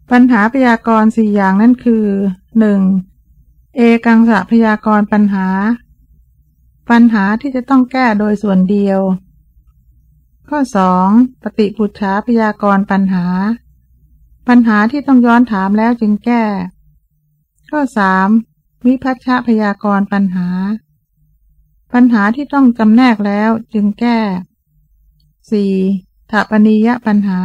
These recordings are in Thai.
ปัญหาพยากรณ์4อย่างนั่นคือ 1. เอกังสะพยากรณ์ปัญหาที่จะต้องแก้โดยส่วนเดียวข้อ 2. ปฏิปุจฉาพยากรณ์ปัญหาที่ต้องย้อนถามแล้วจึงแก้ข้อ 3. วิภัชชพยากรณ์ปัญหาที่ต้องจำแนกแล้วจึงแก้ 4. ถปนียปัญหา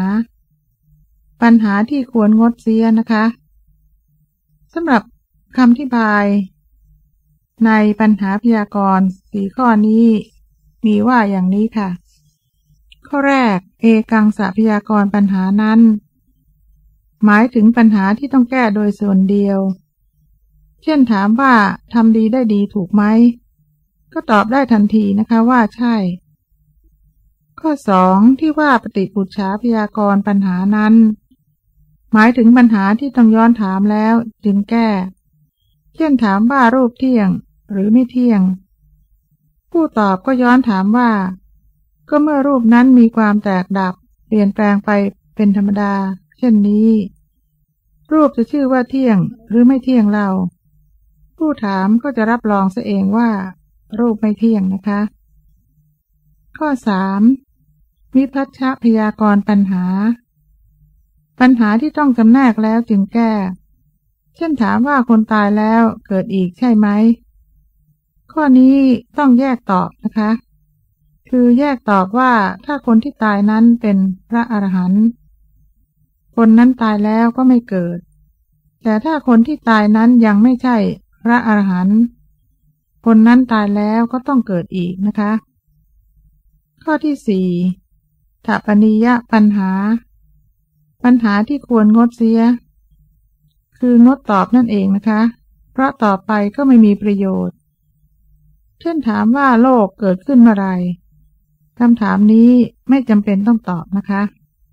ที่ควรงดเสียนะคะสำหรับคำอธิบายในปัญหาพยากรณ์4ข้อนี้มีว่าอย่างนี้ค่ะข้อแรกเอกังสะพยากรณ์ปัญหานั้นหมายถึงปัญหาที่ต้องแก้โดยส่วนเดียวเช่นถามว่าทำดีได้ดีถูกไหมก็ตอบได้ทันทีนะคะว่าใช่ข้อ 2ที่ว่าปฏิปุจฉาพยากรณ์ปัญหานั้นหมายถึงปัญหาที่ต้องย้อนถามแล้วจึงแก้เช่นถามว่ารูปเที่ยงหรือไม่เที่ยงผู้ตอบก็ย้อนถามว่าก็เมื่อรูปนั้นมีความแตกดับเปลี่ยนแปลงไปเป็นธรรมดาเช่นนี้รูปจะชื่อว่าเที่ยงหรือไม่เที่ยงเราผู้ถามก็จะรับรองซะเองว่ารูปไม่เที่ยงนะคะข้อ 3วิภัชชพยากรณ์ปัญหาที่ต้องจำแนกแล้วจึงแก้เช่นถามว่าคนตายแล้วเกิดอีกใช่ไหมข้อนี้ต้องแยกตอบนะคะคือแยกตอบว่าถ้าคนที่ตายนั้นเป็นพระอรหันต์คนนั้นตายแล้วก็ไม่เกิดแต่ถ้าคนที่ตายนั้นยังไม่ใช่พระอรหันต์คนนั้นตายแล้วก็ต้องเกิดอีกนะคะข้อที่ 4ถปนียปัญหาที่ควรงดเสียคืองดตอบนั่นเองนะคะเพราะต่อไปก็ไม่มีประโยชน์เช่นถามว่าโลกเกิดขึ้นเมื่อไรคำถามนี้ไม่จำเป็นต้องตอบนะคะ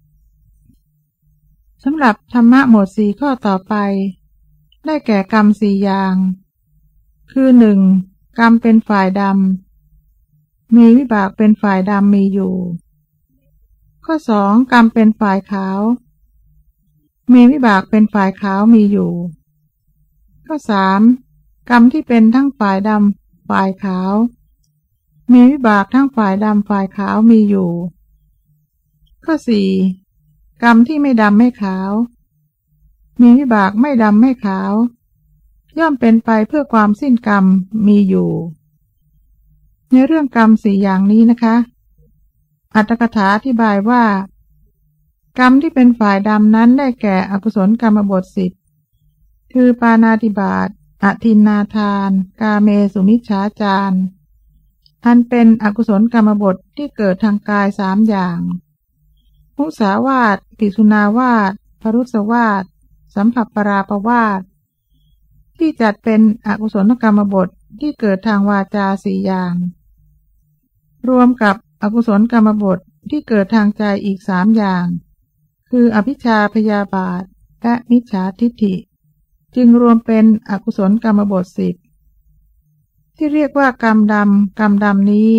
สำหรับธรรมะหมวด4ข้อต่อไปได้แก่กรรม4อย่างคือ 1. กรรมเป็นฝ่ายดำมีวิบากเป็นฝ่ายดำมีอยู่ข้อ 2. กรรมเป็นฝ่ายขาวมีวิบากเป็นฝ่ายขาวมีอยู่ข้อ 3. กรรมที่เป็นทั้งฝ่ายดำฝ่ายขาวมีวิบากทั้งฝ่ายดำฝ่ายขาวมีอยู่ข้อ 4. กรรมที่ไม่ดำไม่ขาวมีวิบากไม่ดำไม่ขาวย่อมเป็นไปเพื่อความสิ้นกรรมมีอยู่ในเรื่องกรรม4อย่างนี้นะคะอรรถกถาอธิบายว่ากรรมที่เป็นฝ่ายดำนั้นได้แก่อกุศลกรรมบท10คือปาณาติบาตอทินนาทานกาเมสุมิจฉาจารอันเป็นอกุศลกรรมบทที่เกิดทางกาย3อย่างมุสาวาทปิสุนาวาทพรุสวาทสัมผัสปราปวาทที่จัดเป็นอกุศลกรรมบทที่เกิดทางวาจา4อย่างรวมกับอกุศลกรรมบทที่เกิดทางใจอีก3อย่างคืออภิชฌาพยาบาทและมิจฉาทิฏฐิจึงรวมเป็นอกุศลกรรมบท10ที่เรียกว่ากรรมดำนี้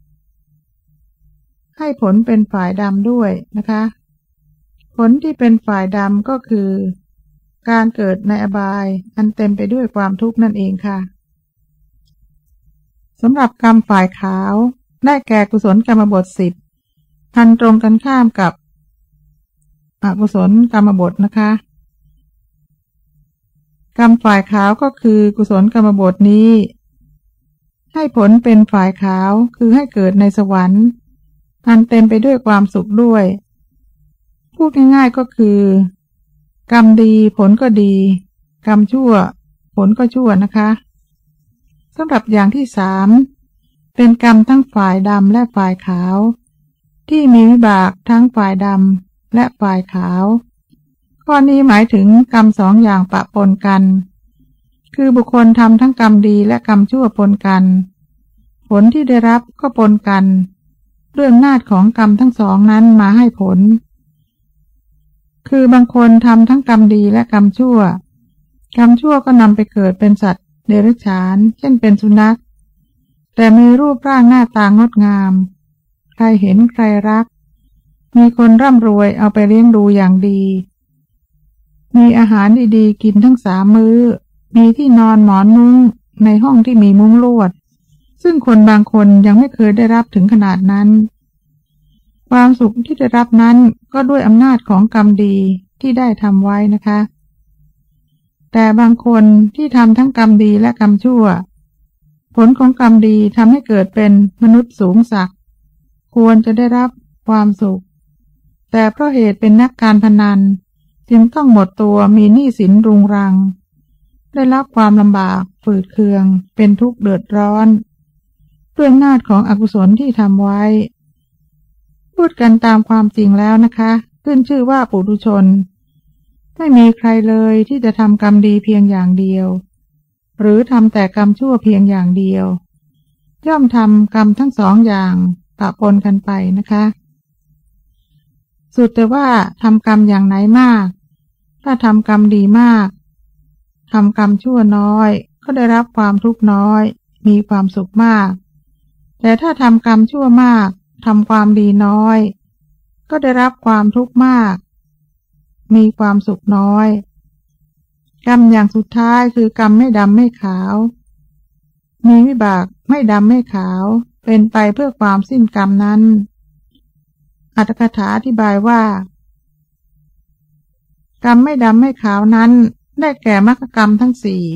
ให้ผลเป็นฝ่ายดำด้วยนะคะผลที่เป็นฝ่ายดำก็คือการเกิดในอบายอันเต็มไปด้วยความทุกข์นั่นเองค่ะสำหรับกรรมฝ่ายขาวได้แก่กุศลกรรมบท10อันตรงกันข้ามกับอกุศลกรรมบทนะคะกรรมฝ่ายขาวก็คือกุศลกรรมบทนี้ให้ผลเป็นฝ่ายขาวคือให้เกิดในสวรรค์อันเต็มไปด้วยความสุขด้วยพูดง่ายๆก็คือกรรมดีผลก็ดีกรรมชั่วผลก็ชั่วนะคะสำหรับอย่างที่3เป็นกรรมทั้งฝ่ายดำและฝ่ายขาวที่มีวิบากทั้งฝ่ายดำและฝ่ายขาวข้อนี้หมายถึงกรรม2อย่างปะปนกันคือบุคคลทำทั้งกรรมดีและกรรมชั่วปนกันผลที่ได้รับก็ปนกันเรื่องอำนาจของกรรมทั้ง2นั้นมาให้ผลคือบางคนทำทั้งกรรมดีและกรรมชั่วก็นำไปเกิดเป็นสัตว์เดรัจฉานเช่นเป็นสุนัขแต่มีรูปร่างหน้าตางดงามใครเห็นใครรักมีคนร่ำรวยเอาไปเลี้ยงดูอย่างดีมีอาหารดีๆกินทั้ง3 มื้อมีที่นอนหมอนมุ้งในห้องที่มีมุ้งลวดซึ่งคนบางคนยังไม่เคยได้รับถึงขนาดนั้นความสุขที่ได้รับนั้นก็ด้วยอำนาจของกรรมดีที่ได้ทำไว้นะคะแต่บางคนที่ทำทั้งกรรมดีและกรรมชั่วผลของกรรมดีทำให้เกิดเป็นมนุษย์สูงศักดิ์ควรจะได้รับความสุขแต่เพราะเหตุเป็นนักการพนันจึงต้องหมดตัวมีหนี้สินรุงรังได้รับความลำบากฝืดเคืองเป็นทุกข์เดือดร้อนด้วยอำนาจของอกุศลที่ทำไว้พูดกันตามความจริงแล้วนะคะขึ้นชื่อว่าปุถุชนไม่มีใครเลยที่จะทำกรรมดีเพียงอย่างเดียวหรือทำแต่กรรมชั่วเพียงอย่างเดียวย่อมทำกรรมทั้ง2 อย่างปะปนกันไปนะคะสุดแต่ว่าทำกรรมอย่างไหนมากถ้าทำกรรมดีมากทำกรรมชั่วน้อยก็ได้รับความทุกข์น้อยมีความสุขมากแต่ถ้าทำกรรมชั่วมากทำความดีน้อยก็ได้รับความทุกข์มากมีความสุขน้อยกรรมอย่างสุดท้ายคือกรรมไม่ดำไม่ขาวมีวิบากไม่ดำไม่ขาวเป็นไปเพื่อความสิ้นกรรมนั้นอรรถกถาอธิบายว่ากรรมไม่ดำไม่ขาวนั้นได้แก่มรรคกรรมทั้ง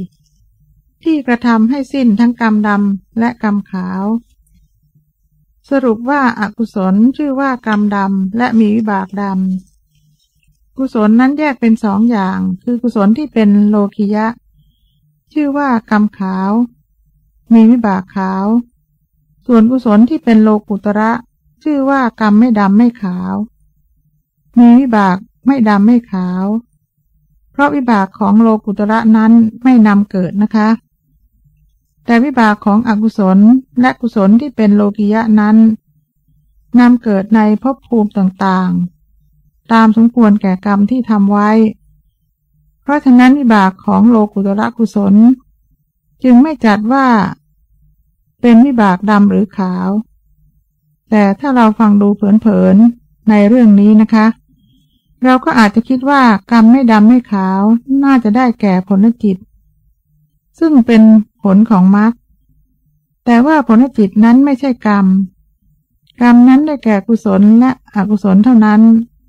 4ที่กระทำให้สิ้นทั้งกรรมดำและกรรมขาวสรุปว่าอกุศลชื่อว่ากรรมดำและมีวิบากดำกุศลนั้นแยกเป็น2 อย่างคือกุศลที่เป็นโลกิยะชื่อว่ากรรมขาวมีวิบากขาวส่วนกุศลที่เป็นโลกุตระชื่อว่ากรรมไม่ดำไม่ขาวมีวิบากไม่ดำไม่ขาวเพราะวิบากของโลกุตระนั้นไม่นำเกิดนะคะแต่วิบากของอกุศลและกุศลที่เป็นโลกิยะนั้นนำเกิดในภพภูมิต่างๆตามสมควรแก่กรรมที่ทำไว้เพราะฉะนั้นวิบากของโลกุตระกุศลจึงไม่จัดว่าเป็นวิบากดำหรือขาวแต่ถ้าเราฟังดูเผินๆในเรื่องนี้นะคะเราก็อาจจะคิดว่ากรรมไม่ดำไม่ขาวน่าจะได้แก่ผลจิตซึ่งเป็นผลของมรรคแต่ว่าผลจิตนั้นไม่ใช่กรรมนั้นได้แก่กุศลและอกุศลเท่านั้น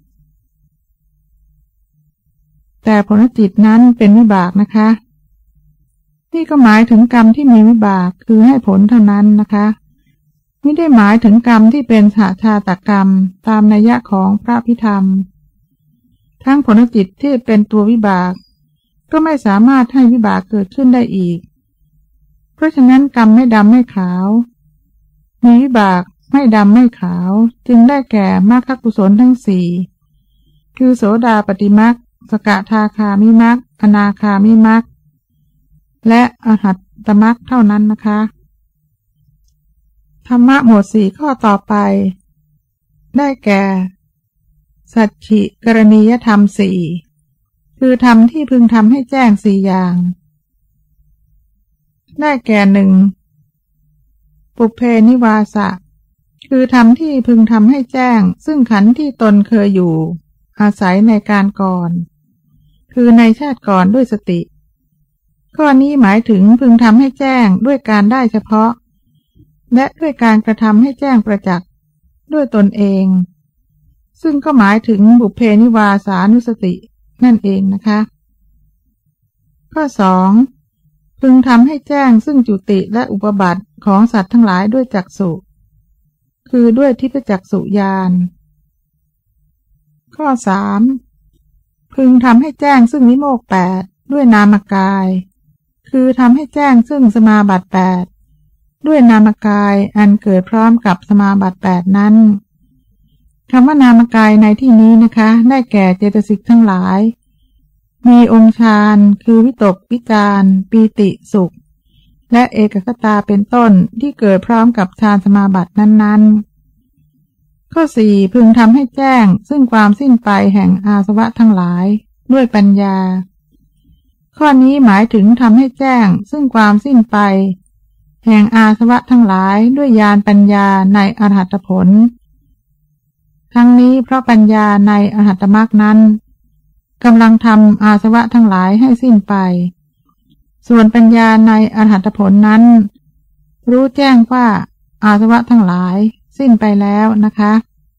แต่ผลจิตนั้นเป็นวิบากนะคะนี่ก็หมายถึงกรรมที่มีวิบากคือให้ผลเท่านั้นนะคะไม่ได้หมายถึงกรรมที่เป็นสหชาตกรรมตามนัยยะของพระพิธรรมทั้งผลจิตที่เป็นตัววิบากก็ไม่สามารถให้วิบากเกิดขึ้นได้อีกเพราะฉะนั้นกรรมไม่ดำไม่ขาวมีวิบากไม่ดำไม่ขาวจึงได้แก่มรรคกุศลทั้ง4คือโสดาปัตติมรรคสกทาคามิมรรคอนาคามิมรรคและอรหัตตมรรคเท่านั้นนะคะธรรมะหมวด4ข้อต่อไปได้แก่สัจฉิกรณียธรรม4คือธรรมที่พึงทำให้แจ้ง4 อย่างได้แก่ 1. ปุพเพนิวาสะคือธรรมที่พึงทำให้แจ้งซึ่งขันธ์ที่ตนเคยอยู่อาศัยในการก่อนคือในชาติก่อนด้วยสติข้อนี้หมายถึงพึงทำให้แจ้งด้วยการได้เฉพาะและด้วยการกระทำให้แจ้งประจักษ์ด้วยตนเองซึ่งก็หมายถึงบุพเพนิวาสานุสตินั่นเองนะคะข้อ 2. พึงทำให้แจ้งซึ่งจุติและอุปบัติของสัตว์ทั้งหลายด้วยจักษุคือด้วยทิพจักษุญาณข้อ 3. พึงทำให้แจ้งซึ่งวิโมกข์8ด้วยนามกายคือทำให้แจ้งซึ่งสมาบัติ8ด้วยนามกายอันเกิดพร้อมกับสมาบัติ8นั้นคำว่านามกายในที่นี้นะคะได้แก่เจตสิกทั้งหลายมีองค์ฌานคือวิตกวิจารปีติสุขและเอกคตาเป็นต้นที่เกิดพร้อมกับฌานสมาบัตินั้นๆข้อ 4. พึงทำให้แจ้งซึ่งความสิ้นไปแห่งอาสวะทั้งหลายด้วยปัญญาข้อนี้หมายถึงทำให้แจ้งซึ่งความสิ้นไปแห่งอาสวะทั้งหลายด้วยญาณปัญญาในอรหัตผลทั้งนี้เพราะปัญญาในอรหัตมรรคนั้นกำลังทำอาสวะทั้งหลายให้สิ้นไปส่วนปัญญาในอรหัตผลนั้นรู้แจ้งว่าอาสวะทั้งหลายสิ้นไปแล้วนะคะ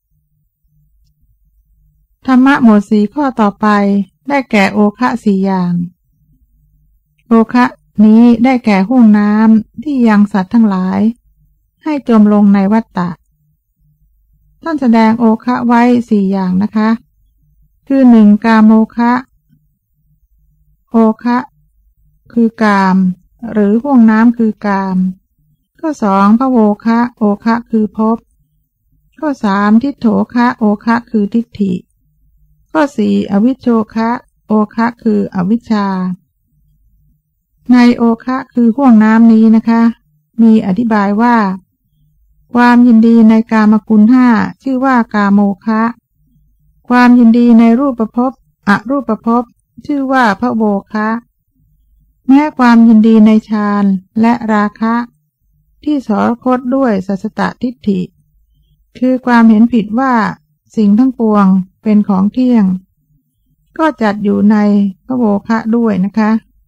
ธรรมะหมวดสี่ข้อต่อไปได้แก่โอคะสี่อย่างโอคะนี้ได้แก่ห้วงน้ำที่ยังสัตว์ทั้งหลายให้จมลงในวัฏฏะท่านแสดงโอคะไว้สี่อย่างนะคะคือหนึ่งกามโอคะโอคะคือกามหรือห้วงน้ำคือกามข้อสองภโวคะโอคะคือภพข้อสามทิฏโถคะโอคะคือทิฏฐิข้อสี่อวิชโชคะโอคะคืออวิชชาในโอคะคือห้วงน้ำนี้นะคะมีอธิบายว่าความยินดีในกามคุณห้าชื่อว่ากามโมคะความยินดีในรูปภพอรูปภพชื่อว่าภโวคะแม้ความยินดีในฌานและราคะที่สรคตด้วยสัสสตทิฏฐิคือความเห็นผิดว่าสิ่งทั้งปวงเป็นของเที่ยงก็จัดอยู่ในภโวคะด้วยนะคะ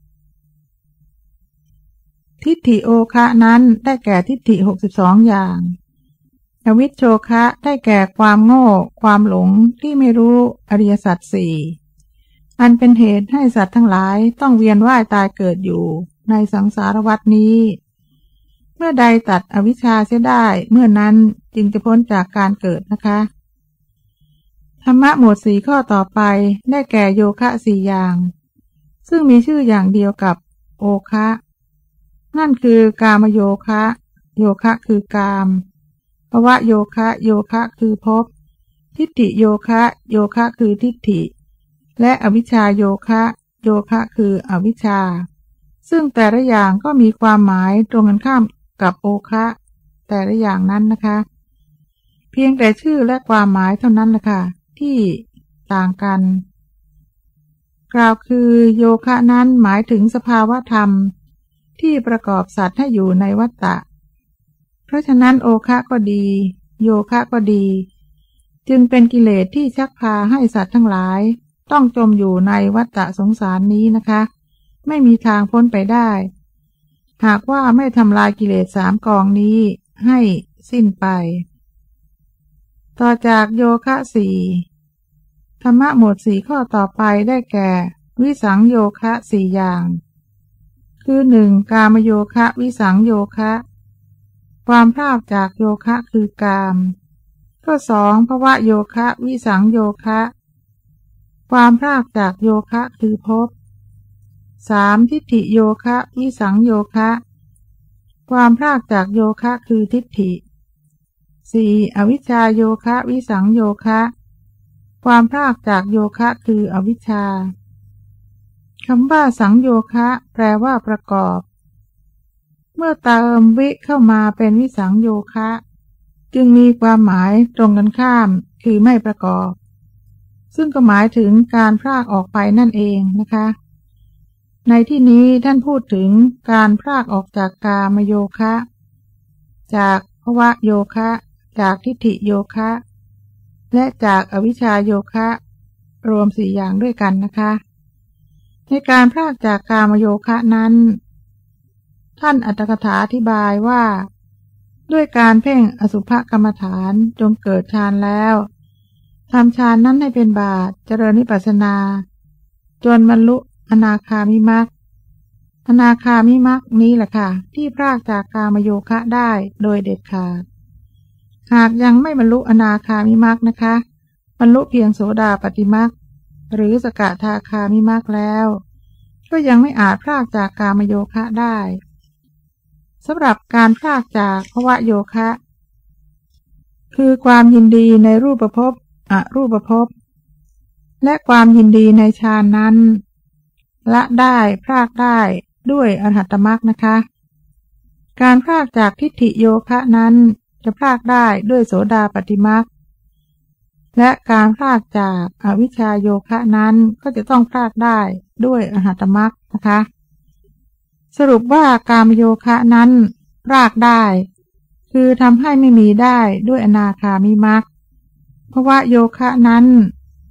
ทิฏฐิโอคะนั้นได้แก่ทิฏฐิ62อย่างอวิชโชคะได้แก่ความโง่ความหลงที่ไม่รู้อริยสัจสี่อันเป็นเหตุให้สัตว์ทั้งหลายต้องเวียนว่ายตายเกิดอยู่ในสังสารวัฏนี้เมื่อใดตัดอวิชชาเสียได้เมื่อนั้นจึงจะพ้นจากการเกิดนะคะธรรมะหมวดสี่ข้อต่อไปได้แก่โยคะสี่อย่างซึ่งมีชื่ออย่างเดียวกับโอคะนั่นคือกามโยคะโยคะคือกามภวโยคะโยคะคือภพทิฏฐิโยคะโยคะคือทิฏฐิและอวิชชาโยคะโยคะคืออวิชชาซึ่งแต่ละอย่างก็มีความหมายตรงกันข้ามกับโอคะแต่ละอย่างนั้นนะคะเพียงแต่ชื่อและความหมายเท่านั้นแหละค่ะที่ต่างกันกล่าวคือโยคะนั้นหมายถึงสภาวะธรรมที่ประกอบสัตว์ให้อยู่ในวัฏฏะเพราะฉะนั้นโอคะก็ดีโยคะก็ดีจึงเป็นกิเลสที่ชักพาให้สัตว์ทั้งหลายต้องจมอยู่ในวัฏฏะสงสารนี้นะคะไม่มีทางพ้นไปได้หากว่าไม่ทำลายกิเลสสามกองนี้ให้สิ้นไปต่อจากโยคะสี่ธรรมะหมวดสี่ข้อต่อไปได้แก่วิสังโยคะสี่อย่างคือหนึ่งกามโยคะวิสังโยคะความพลาดจากโยคะคือกามข้อสองภวโยคะวิสังโยคะความพลาดจากโยคะคือภพสามทิฏฐิโยคะวิสังโยคะความพลาดจากโยคะคือทิฏฐิสี่อวิชชาโยคะวิสังโยคะความพลาดจากโยคะคืออวิชชาคำว่าสังโยคะแปลว่าประกอบเมื่อเติมวิเข้ามาเป็นวิสังโยคะจึงมีความหมายตรงกันข้ามคือไม่ประกอบซึ่งก็หมายถึงการพรากออกไปนั่นเองนะคะในที่นี้ท่านพูดถึงการพรากออกจากกามโยคะจากภวโยคะจากทิฏฐิโยคะและจากอวิชชาโยคะรวมสี่อย่างด้วยกันนะคะในการพรากจากกามโยคะนั้นท่านอรรถกถาอธิบายว่าด้วยการเพ่งอสุภกรรมฐานจงเกิดฌานแล้วทำฌานนั้นให้เป็นบาตรเจริญวิปัสสนาจนบรรลุอนาคามิมรรคอนาคามิมรรคนี้แหละค่ะที่พรากจากกามโยคะได้โดยเด็ดขาดหากยังไม่บรรลุอนาคามิมรรคนะคะบรรลุเพียงโสดาปัตติมรรคหรือสกทาคามิมรรคแล้วก็ยังไม่อาจพรากจากกามโยคะได้สำหรับการพรากจากภวโยคะคือความยินดีในรูปภพอรูปภพและความยินดีในฌานนั้นละได้พรากได้ด้วยอรหัตมรรคนะคะการพรากจากทิฏฐิโยคะนั้นจะพรากได้ด้วยโสดาปัตติมรรคและการพรากจากอวิชชาโยคะนั้นก็จะต้องพรากได้ด้วยอรหัตมรรคนะคะสรุปว่ากามโยคะนั้นพรากได้คือทำให้ไม่มีได้ด้วยอนาคามิมรรคภวโยคะนั้น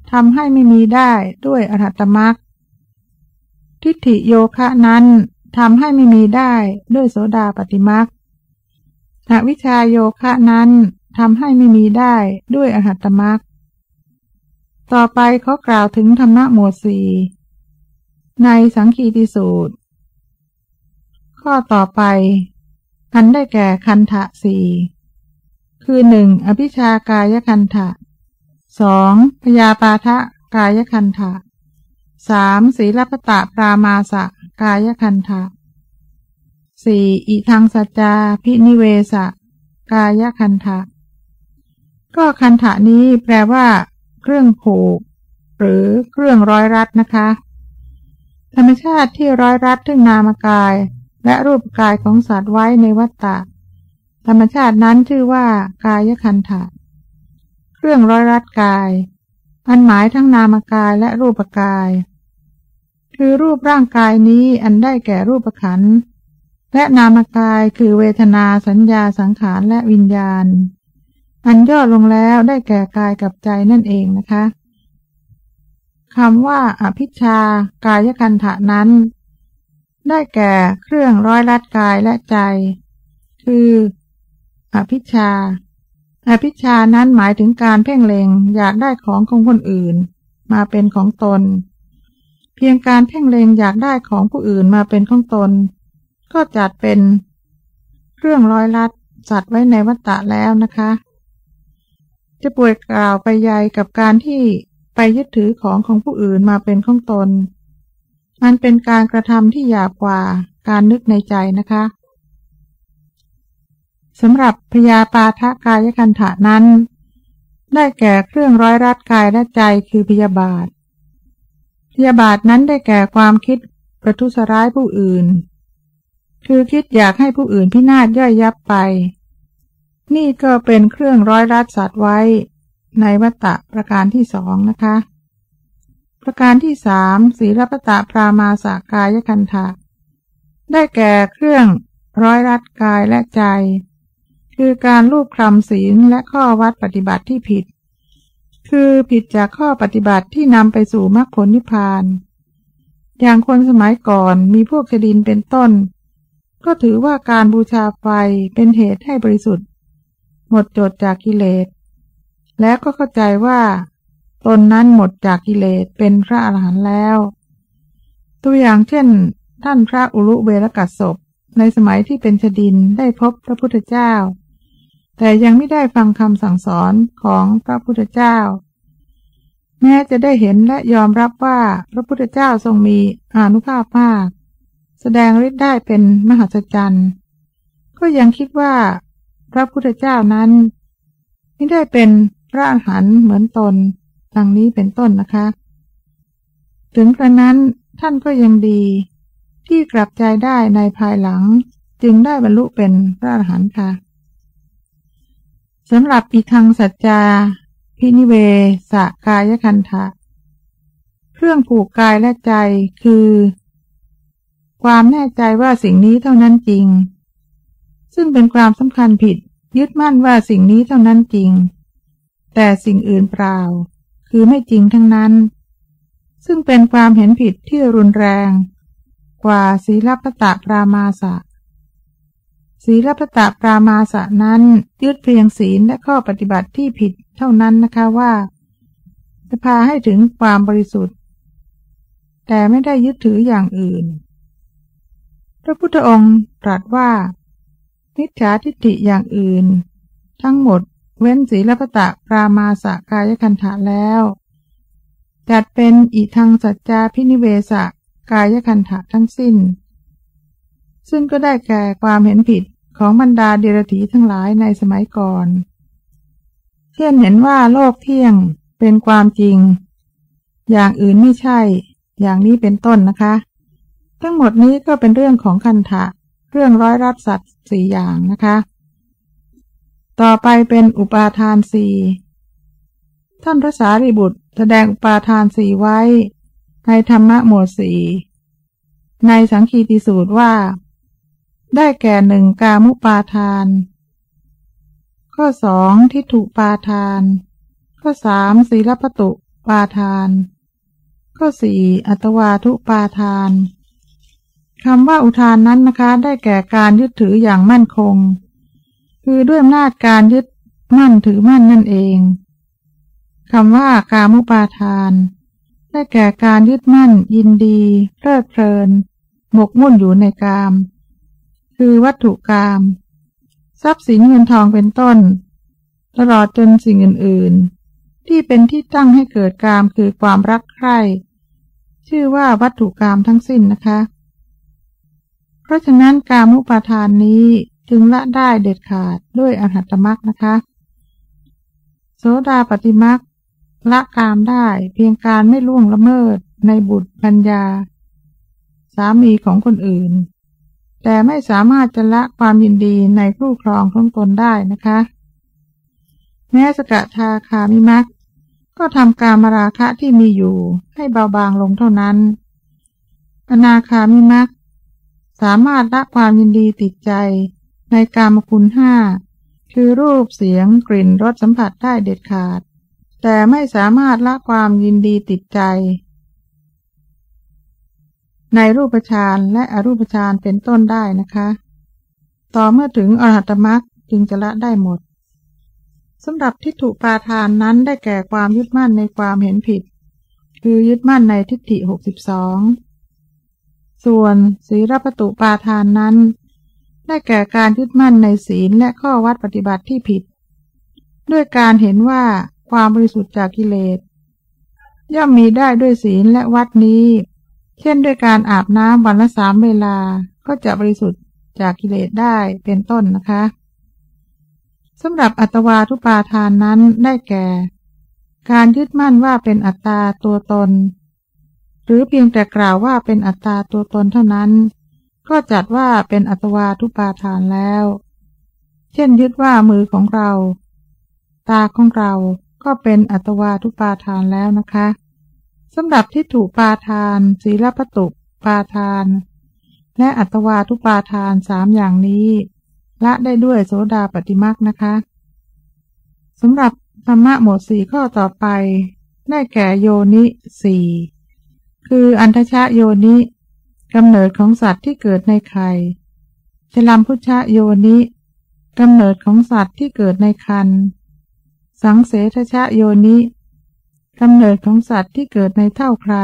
ทำให้ไม่มีได้ด้วยอรหัตมรรคทิฏฐิโยคะนั้นทำให้ไม่มีได้ด้วยโสดาปัตติมรรคอวิชชาโยคะนั้นทำให้ไม่มีได้ด้วยอรหัตมรรคต่อไปเขากล่าวถึงธรรมะหมวดสี่ในสังคีติสูตรข้อต่อไปอันได้แก่คันธะสี่คือ1. อภิชากายคันธะ 2. พยาปาทะกายคันธะ 3. ศีลปตะปรามาสะกายคันธะ 4. อิทังสัจจาพินิเวสะกายคันธะก็คันธะนี้แปลว่าเครื่องผูกหรือเครื่องร้อยรัดนะคะธรรมชาติที่ร้อยรัดถึงนามกายและรูปกายของสัตว์ไว้ในวัฏฏะธรรมชาตินั้นชื่อว่ากายคันธะเครื่องร้อยรัดกายอันหมายทั้งนามกายและรูปกายคือรูปร่างกายนี้อันได้แก่รูปขันธ์และนามกายคือเวทนาสัญญาสังขารและวิญญาณอันย่อลงแล้วได้แก่กายกับใจนั่นเองนะคะคำว่าอภิชฌากายคันธะนั้นได้แก่เครื่องร้อยรัดกายและใจคืออภิชฌานั้นหมายถึงการเพ่งเล็งอยากได้ของคนอื่นมาเป็นของตนเพียงการเพ่งเล็งอยากได้ของผู้อื่นมาเป็นของตนก็จัดเป็นเครื่องร้อยรัดสัตว์ไว้ในวัฏฏะแล้วนะคะจะป่วยกล่าวไปใหญ่กับการที่ไปยึดถือของผู้อื่นมาเป็นของตนมันเป็นการกระทำที่หยาบกว่าการนึกในใจนะคะสำหรับพยาปาทะกายคันธะนั้นได้แก่เครื่องร้อยรัดกายและใจคือพยาบาทนั้นได้แก่ความคิดประทุษร้ายผู้อื่นคือคิดอยากให้ผู้อื่นพินาศย่อยยับไปนี่ก็เป็นเครื่องร้อยรัดสัตว์ไว้ในวัฏฏะประการที่สองนะคะประการที่สามศีลปตะปรามาสะกายคันธะได้แก่เครื่องร้อยรัดกายและใจคือการลูบคลำศีลและข้อวัดปฏิบัติที่ผิดคือผิดจากข้อปฏิบัติที่นำไปสู่มรรคผลนิพพานอย่างคนสมัยก่อนมีพวกชดินเป็นต้นก็ถือว่าการบูชาไฟเป็นเหตุให้บริสุทธิ์หมดจดจากกิเลสและก็เข้าใจว่าตนนั้นหมดจากกิเลสเป็นพระอรหันต์แล้วตัวอย่างเช่นท่านพระอุรุเวรกัสสปในสมัยที่เป็นชดินได้พบพระพุทธเจ้าแต่ยังไม่ได้ฟังคำสั่งสอนของพระพุทธเจ้าแม้จะได้เห็นและยอมรับว่าพระพุทธเจ้าทรงมีอานุภาพมากแสดงฤทธิ์ได้เป็นมหัศจรรย์ก็ยังคิดว่าพระพุทธเจ้านั้นไม่ได้เป็นพระอรหันต์เหมือนตนดังนี้เป็นต้นนะคะถึงกระนั้นท่านก็ยังดีที่กลับใจได้ในภายหลังจึงได้บรรลุเป็นพระอรหันต์ค่ะสำหรับอิทังสัจจาพินิเวสะกายคันธะเครื่องผูกกายและใจคือความแน่ใจว่าสิ่งนี้เท่านั้นจริงซึ่งเป็นความสำคัญผิดยึดมั่นว่าสิ่งนี้เท่านั้นจริงแต่สิ่งอื่นเปล่าคือไม่จริงทั้งนั้นซึ่งเป็นความเห็นผิดที่รุนแรงกว่าศีลปตะปรามาสะศีลปตะปรามาสะนั้นยึดเพียงศีลและข้อปฏิบัติที่ผิดเท่านั้นนะคะว่าจะพาให้ถึงความบริสุทธิ์แต่ไม่ได้ยึดถืออย่างอื่นพระพุทธองค์ตรัสว่ามิจฉาทิฏฐิอย่างอื่นทั้งหมดเว้นศีลปตะปรามาสะกายคันธะแล้วจัดเป็นอิทังสัจจาพินิเวสะกายคันธะทั้งสิ้นซึ่งก็ได้แก่ความเห็นผิดของบรรดาเดรัจฉีทั้งหลายในสมัยก่อนเช่นเห็นว่าโลกเที่ยงเป็นความจริงอย่างอื่นไม่ใช่อย่างนี้เป็นต้นนะคะทั้งหมดนี้ก็เป็นเรื่องของคันธะเรื่องร้อยรัดสัตว์4อย่างนะคะต่อไปเป็นอุปาทาน4ท่านพระสารีบุตรแสดงอุปาทาน4ไว้ในธรรมะหมวด4ในสังคีติสูตรว่าได้แก่1กามุปาทานข้อ2ทิฏฐุปาทานข้อ3ศีลปตุปาทานข้อ4อัตวาทุปาทานคำว่าอุทานนั้นนะคะได้แก่การยึดถืออย่างมั่นคงคือด้วยอำนาจการยึดมั่นถือมั่นนั่นเองคำว่ากามุปาทานได้แก่การยึดมั่นยินดีเพลิดเพลินหมกมุ่นอยู่ในกามคือวัตถุกามทรัพย์สินเงินทองเป็นต้นตลอดจนสิ่งอื่นๆที่เป็นที่ตั้งให้เกิดกามคือความรักใคร่ชื่อว่าวัตถุกามทั้งสิ้นนะคะเพราะฉะนั้นกามุปาทานนี้จึงละได้เด็ดขาดด้วยอรหัตมรรคนะคะโสดาปัตติมรรคละกามได้เพียงการไม่ล่วงละเมิดในบุตรภรรยาสามีของคนอื่นแต่ไม่สามารถจะละความยินดีในคู่ครองของตนได้นะคะแม้สกทาคามิมรรคก็ทำกามราคะที่มีอยู่ให้เบาบางลงเท่านั้นอนาคามิมรรคสามารถละความยินดีติดใจในกามคุณ5คือรูปเสียงกลิ่นรสสัมผัสได้เด็ดขาดแต่ไม่สามารถละความยินดีติดใจในรูปฌานและอรูปฌานเป็นต้นได้นะคะต่อเมื่อถึงอรหัตมรรคจึงจะละได้หมดสำหรับทิฏฐุปาทานนั้นได้แก่ความยึดมั่นในความเห็นผิดคือยึดมั่นในทิฏฐิ62ส่วนศีลปตุปาทานนั้นได้แก่การยึดมั่นในศีลและข้อวัดปฏิบัติที่ผิดด้วยการเห็นว่าความบริสุทธิ์จากกิเลสย่อมมีได้ด้วยศีลและวัดนี้เช่นด้วยการอาบน้ำวันละ3เวลาก็จะบริสุทธิ์จากกิเลสได้เป็นต้นนะคะสำหรับอัตวาทุปาทานนั้นได้แก่การยึดมั่นว่าเป็นอัตตาตัวตนหรือเพียงแต่กล่าวว่าเป็นอัตตาตัวตนเท่านั้นก็จัดว่าเป็นอัตวาทุปาทานแล้วเช่นยึดว่ามือของเราตาของเราก็เป็นอัตวาทุปาทานแล้วนะคะสำหรับทิฏฐุปาทานศีลปตุปาทานและอัตวาทุปาทาน3อย่างนี้ละได้ด้วยโสดาปัตติมรรคนะคะสำหรับธรรมะหมวด4ข้อต่อไปได้แก่โยนิ4คืออันทชโยนิกำเนิดของสัตว์ที่เกิดในไข่ชลัมพุชโยนิกำเนิดของสัตว์ที่เกิดในครรภ์สังเสทชโยนิกำเนิดของสัตว์ที่เกิดในเท่าใคร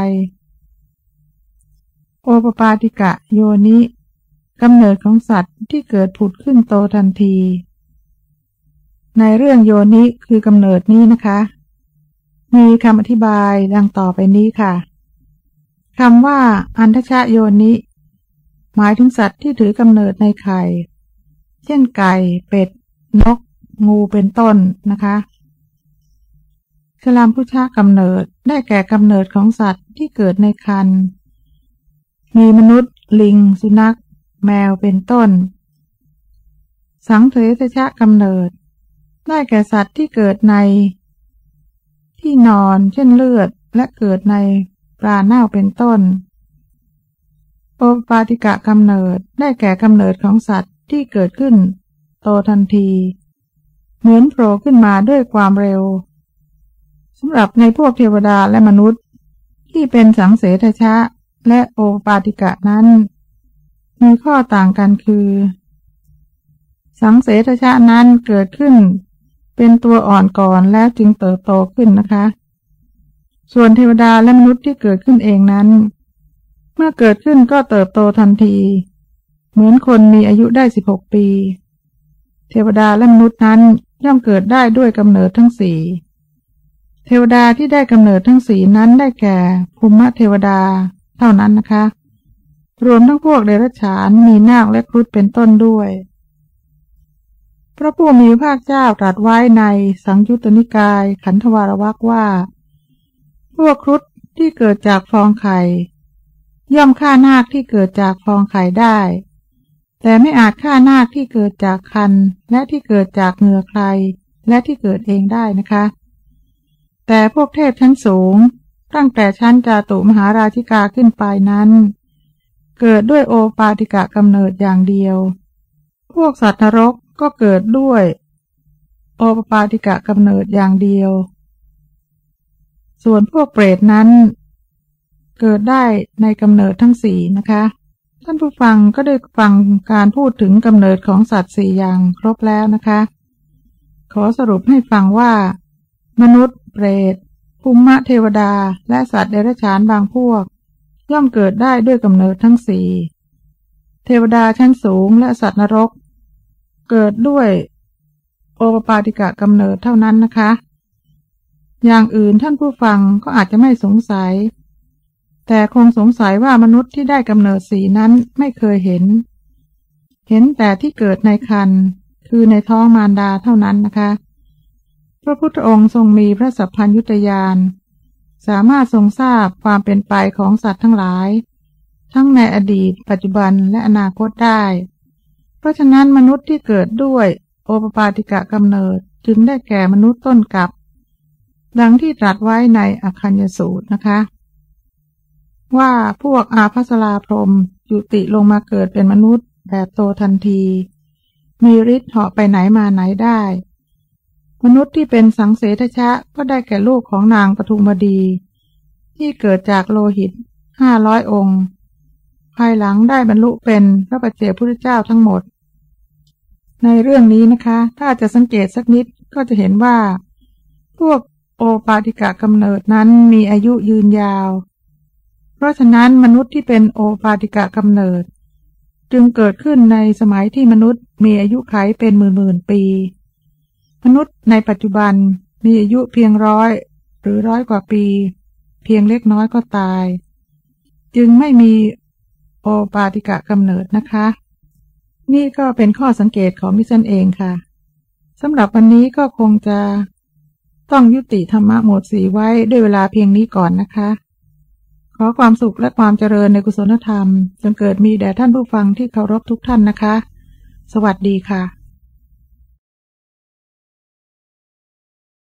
โอปปาติกะโยนิกำเนิดของสัตว์ที่เกิดผุดขึ้นโตทันทีในเรื่องโยนิคือกำเนิดนี้นะคะมีคำอธิบายดังต่อไปนี้ค่ะคำว่าอันทชโยนิหมายถึงสัตว์ที่ถือกำเนิดในไข่เช่นไก่เป็ดนกงูเป็นต้นนะคะชลัมพุชกำเนิดได้แก่กำเนิดของสัตว์ที่เกิดในครรภ์มีมนุษย์ลิงสุนัขแมวเป็นต้นสังเสทชกำเนิดได้แก่สัตว์ที่เกิดในที่นอนเช่นเลือดและเกิดในปลาเน่าเป็นต้นโอปปาติกะกำเนิดได้แก่กำเนิดของสัตว์ที่เกิดขึ้นโตทันทีเหมือนโผล่ขึ้นมาด้วยความเร็วสำหรับในพวกเทวดาและมนุษย์ที่เป็นสังเสทชะและโอปปาติกะนั้นมีข้อต่างกันคือสังเสทชะนั้นเกิดขึ้นเป็นตัวอ่อนก่อนแล้วจึงเติบโตขึ้นนะคะส่วนเทวดาและมนุษย์ที่เกิดขึ้นเองนั้นเมื่อเกิดขึ้นก็เติบโตทันทีเหมือนคนมีอายุได้16 ปีเทวดาและมนุษย์นั้นย่อมเกิดได้ด้วยกำเนิดทั้ง4เทวดาที่ได้กำเนิดทั้ง4นั้นได้แก่ภูมิเทวดาเท่านั้นนะคะรวมทั้งพวกเดรัจฉานมีนาคและครุฑเป็นต้นด้วยพระผู้มีพระภาคเจ้าตรัสไว้ในสังยุตตนิกายขันธวารวรรคว่าพวกครุฑที่เกิดจากฟองไข่ย่อมฆ่านาคที่เกิดจากฟองไข่ได้แต่ไม่อาจฆ่านาคที่เกิดจากครรภ์และที่เกิดจากเหงื่อใครและที่เกิดเองได้นะคะแต่พวกเทพชั้นสูงตั้งแต่ชั้นจาตุมหาราชิกาขึ้นไปนั้นเกิดด้วยโอปาติกะกำเนิดอย่างเดียวพวกสัตว์นรกก็เกิดด้วยโอปปาติกะกำเนิดอย่างเดียวส่วนพวกเปรตนั้นเกิดได้ในกำเนิดทั้งสี่นะคะท่านผู้ฟังก็ได้ฟังการพูดถึงกำเนิดของสัตว์สี่อย่างครบแล้วนะคะขอสรุปให้ฟังว่ามนุษย์เปรตภูมิเทวดาและสัตว์เดรัจฉานบางพวกย่อมเกิดได้ด้วยกำเนิดทั้งสี่เทวดาชั้นสูงและสัตว์นรกเกิดด้วยโอปปาติกะกำเนิดเท่านั้นนะคะอย่างอื่นท่านผู้ฟังก็อาจจะไม่สงสัยแต่คงสงสัยว่ามนุษย์ที่ได้กำเนิดสีนั้นไม่เคยเห็นแต่ที่เกิดในครรภ์คือในท้องมารดาเท่านั้นนะคะพระพุทธองค์ทรงมีพระสัพพัญญุตญาณสามารถทรงทราบความเป็นไปของสัตว์ทั้งหลายทั้งในอดีตปัจจุบันและอนาคตได้เพราะฉะนั้นมนุษย์ที่เกิดด้วยโอปปาติกะกำเนิดจึงได้แก่มนุษย์ต้นกลับดังที่ตรัสไว้ในอัคคัญญสูตรนะคะว่าพวกอาภัสราพรหมจุติลงมาเกิดเป็นมนุษย์แบบโตทันทีมีฤทธิ์เหาะไปไหนมาไหนได้มนุษย์ที่เป็นสังเสทชะก็ได้แก่ลูกของนางปทุมวดีที่เกิดจากโลหิต500 องค์ภายหลังได้บรรลุเป็นพระปัจเจกพุทธเจ้าทั้งหมดในเรื่องนี้นะคะถ้าจะสังเกตสักนิดก็จะเห็นว่าพวกโอปาติกะกำเนิดนั้นมีอายุยืนยาวเพราะฉะนั้นมนุษย์ที่เป็นโอปาติกะกำเนิดจึงเกิดขึ้นในสมัยที่มนุษย์มีอายุขัยเป็นหมื่นปีมนุษย์ในปัจจุบันมีอายุเพียง100 หรือ100 กว่าปีเพียงเล็กน้อยก็ตายจึงไม่มีโอปาติกะกำเนิดนะคะนี่ก็เป็นข้อสังเกตของดิฉันเองค่ะสำหรับวันนี้ก็คงจะต้องยุติธรรมะหมวด4ไว้ด้วยเวลาเพียงนี้ก่อนนะคะขอความสุขและความเจริญในกุศลธรรมจงเกิดมีแด่ท่านผู้ฟังที่เคารพทุกท่านนะคะสวัสดีค่ะ